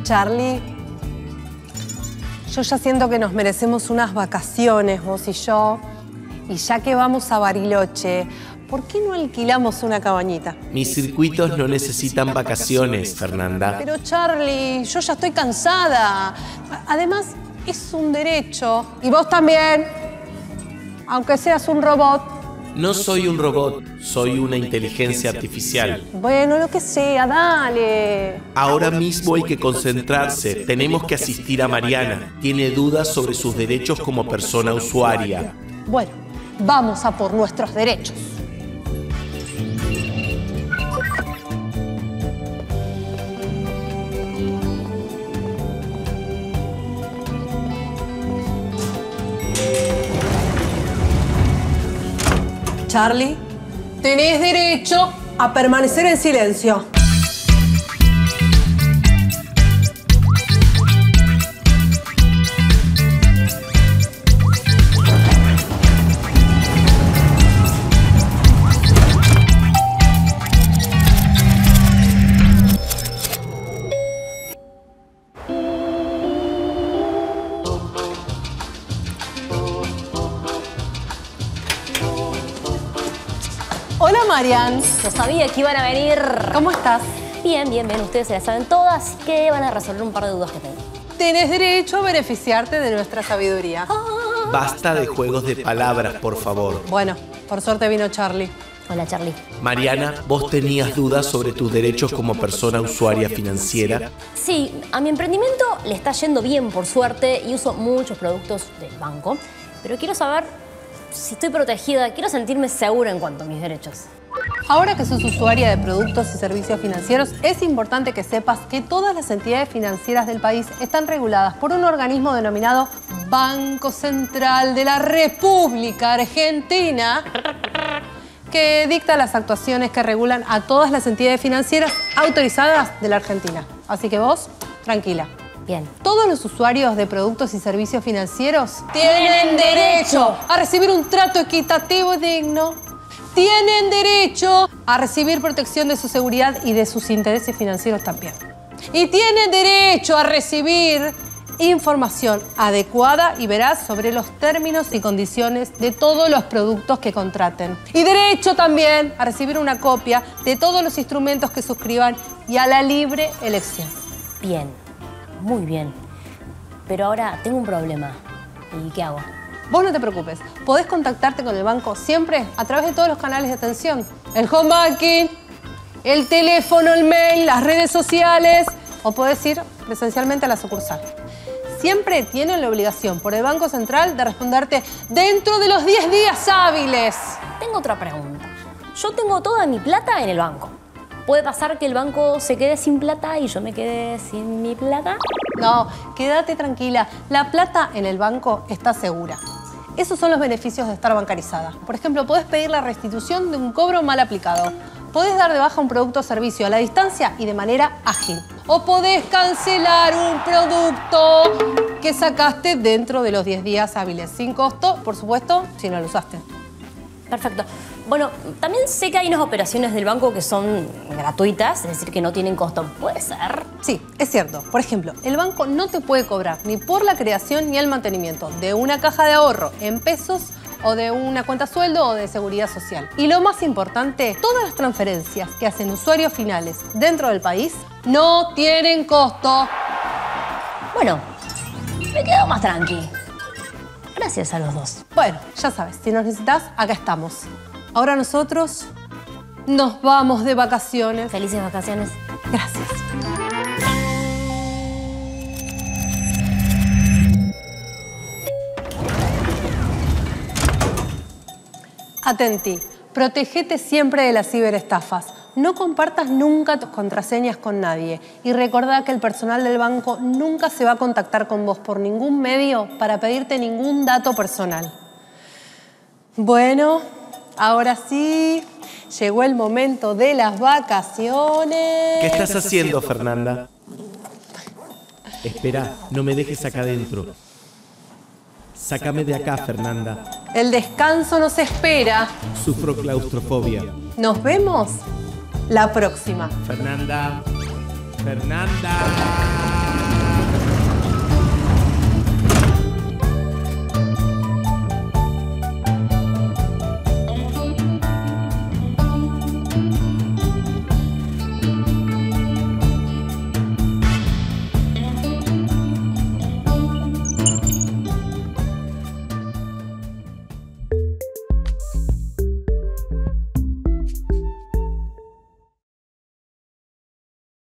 Charlie, yo ya siento que nos merecemos unas vacaciones, vos y yo. Y ya que vamos a Bariloche, ¿por qué no alquilamos una cabañita? Mis circuitos no necesitan vacaciones, Fernanda. Pero Charlie, yo ya estoy cansada. Además, es un derecho. Y vos también, aunque seas un robot. No soy un robot, soy una inteligencia artificial. Bueno, lo que sea, dale. Ahora mismo hay que concentrarse. Tenemos que asistir a Mariana. Tiene dudas sobre sus derechos como persona usuaria. Bueno, vamos a por nuestros derechos. Charlie, tenés derecho a permanecer en silencio. Hola, Marian. Yo sabía que iban a venir. ¿Cómo estás? Bien, bien, bien. Ustedes se las saben todas, así que van a resolver un par de dudas que tengo. Tenés derecho a beneficiarte de nuestra sabiduría. Basta de juegos de palabras, por favor. Bueno, por suerte vino Charlie. Hola, Charlie. Mariana, ¿vos tenías dudas sobre tus derechos como persona usuaria financiera? Sí, a mi emprendimiento le está yendo bien, por suerte, y uso muchos productos del banco. Pero quiero saber si estoy protegida, quiero sentirme segura en cuanto a mis derechos. Ahora que sos usuaria de productos y servicios financieros, es importante que sepas que todas las entidades financieras del país están reguladas por un organismo denominado Banco Central de la República Argentina, que dicta las actuaciones que regulan a todas las entidades financieras autorizadas de la Argentina. Así que vos, tranquila. Bien. Todos los usuarios de productos y servicios financieros tienen derecho a recibir un trato equitativo y digno. Tienen derecho a recibir protección de su seguridad y de sus intereses financieros también. Y tienen derecho a recibir información adecuada y veraz sobre los términos y condiciones de todos los productos que contraten. Y derecho también a recibir una copia de todos los instrumentos que suscriban y a la libre elección. Bien, muy bien. Pero ahora tengo un problema. ¿Y qué hago? Vos no te preocupes, podés contactarte con el banco siempre a través de todos los canales de atención. El home banking, el teléfono, el mail, las redes sociales, o podés ir presencialmente a la sucursal. Siempre tienen la obligación por el Banco Central de responderte dentro de los 10 días hábiles. Tengo otra pregunta. Yo tengo toda mi plata en el banco. ¿Puede pasar que el banco se quede sin plata y yo me quede sin mi plata? No, quédate tranquila. La plata en el banco está segura. Esos son los beneficios de estar bancarizada. Por ejemplo, podés pedir la restitución de un cobro mal aplicado. Podés dar de baja un producto o servicio a la distancia y de manera ágil. O podés cancelar un producto que sacaste dentro de los 10 días hábiles. Sin costo, por supuesto, si no lo usaste. Perfecto. Bueno, también sé que hay unas operaciones del banco que son gratuitas, es decir, que no tienen costo. ¿Puede ser? Sí, es cierto. Por ejemplo, el banco no te puede cobrar ni por la creación ni el mantenimiento de una caja de ahorro en pesos o de una cuenta sueldo o de seguridad social. Y lo más importante, todas las transferencias que hacen usuarios finales dentro del país no tienen costo. Bueno, me quedo más tranqui. Gracias a los dos. Bueno, ya sabes, si nos necesitas, acá estamos. Ahora nosotros nos vamos de vacaciones. Felices vacaciones. Gracias. Atenti, protégete siempre de las ciberestafas. No compartas nunca tus contraseñas con nadie. Y recordá que el personal del banco nunca se va a contactar con vos por ningún medio para pedirte ningún dato personal. Bueno, ahora sí, llegó el momento de las vacaciones. ¿Qué estás haciendo, Fernanda? Espera, no me dejes acá adentro. Sácame de acá, Fernanda. El descanso nos espera. Sufro claustrofobia. Nos vemos la próxima. Fernanda. Fernanda. Chau.